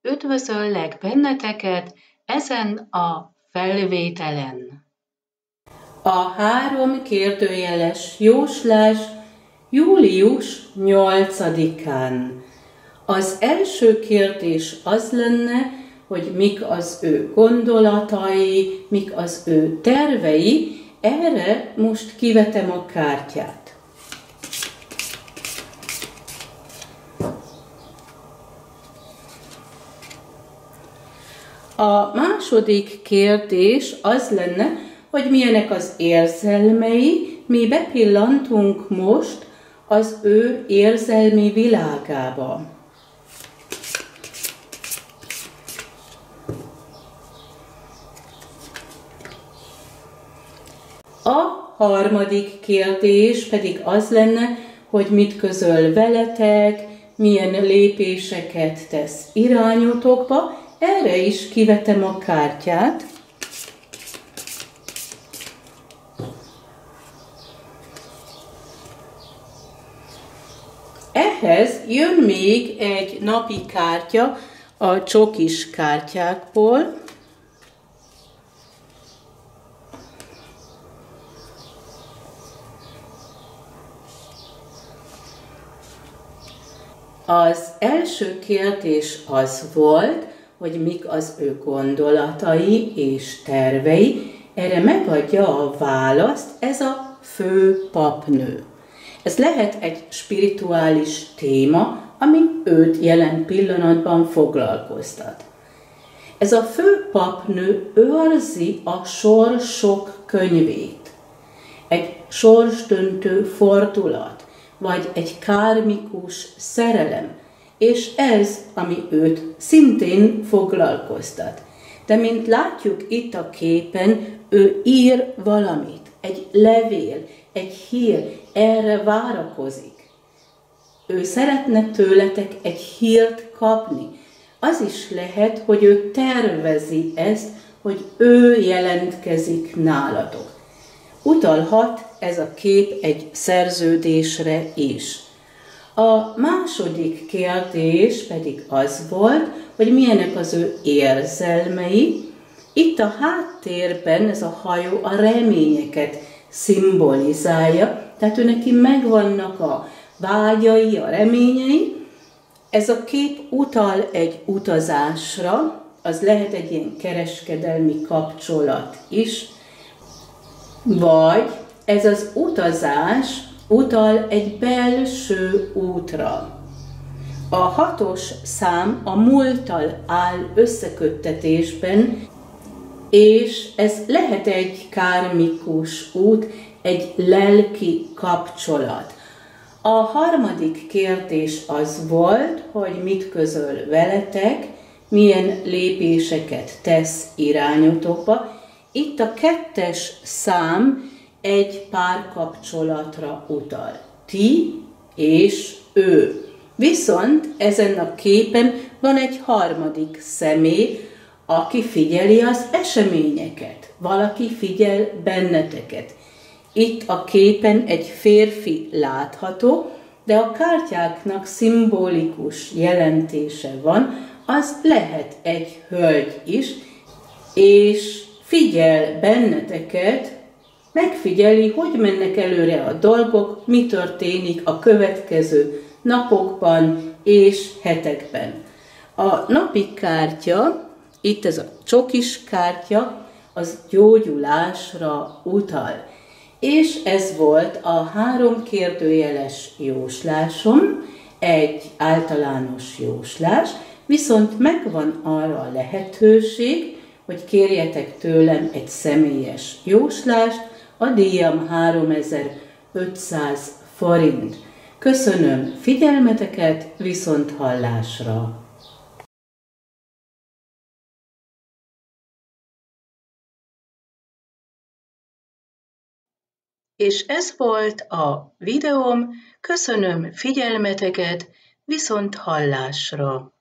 Üdvözöllek benneteket ezen a felvételen. A 3 kérdőjeles jóslás július 8-án. Az első kérdés az lenne, hogy mik az ő gondolatai, mik az ő tervei. Erre most kivetem a kártyát. A második kérdés az lenne, hogy milyenek az érzelmei, mi bepillantunk most az ő érzelmi világába. A harmadik kérdés pedig az lenne, hogy mit közöl veletek, milyen lépéseket tesz irányotokba. Erre is kivetem a kártyát. Ehhez jön még egy napi kártya a csokis kártyákból. Az első kérdés az volt, hogy mik az ő gondolatai és tervei. Erre megadja a választ ez a fő papnő. Ez lehet egy spirituális téma, ami őt jelen pillanatban foglalkoztat. Ez a fő papnő őrzi a sorsok könyvét. Egy sorsdöntő fordulat, vagy egy kármikus szerelem, és ez, ami őt szintén foglalkoztat. De mint látjuk itt a képen, ő ír valamit, egy levél, egy hír, erre várakozik. Ő szeretne tőletek egy hírt kapni. Az is lehet, hogy ő tervezi ezt, hogy ő jelentkezik nálatok. Utalhat ez a kép egy szerződésre is. A második kérdés pedig az volt, hogy milyenek az ő érzelmei. Itt a háttérben ez a hajó a reményeket szimbolizálja, tehát ő neki megvannak a vágyai, a reményei. Ez a kép utal egy utazásra, az lehet egy ilyen kereskedelmi kapcsolat is, vagy ez az utazás utal egy belső útra. A 6-os szám a múlttal áll összeköttetésben, és ez lehet egy kármikus út, egy lelki kapcsolat. A harmadik kérdés az volt, hogy mit közöl veletek, milyen lépéseket tesz irányotokba. Itt a 2-es szám egy párkapcsolatra utal. Ti és ő. Viszont ezen a képen van egy harmadik személy, aki figyeli az eseményeket. Valaki figyel benneteket. Itt a képen egy férfi látható, de a kártyáknak szimbolikus jelentése van, az lehet egy hölgy is, és figyel benneteket, megfigyeli, hogy mennek előre a dolgok, mi történik a következő napokban és hetekben. A napi kártya, itt ez a csokis kártya, az gyógyulásra utal. És ez volt a 3 kérdőjeles jóslásom, egy általános jóslás, viszont megvan arra a lehetőség, hogy kérjetek tőlem egy személyes jóslást, a díjam 3500 forint. Köszönöm figyelmeteket, viszont hallásra! És ez volt a videóm, köszönöm figyelmeteket, viszont hallásra!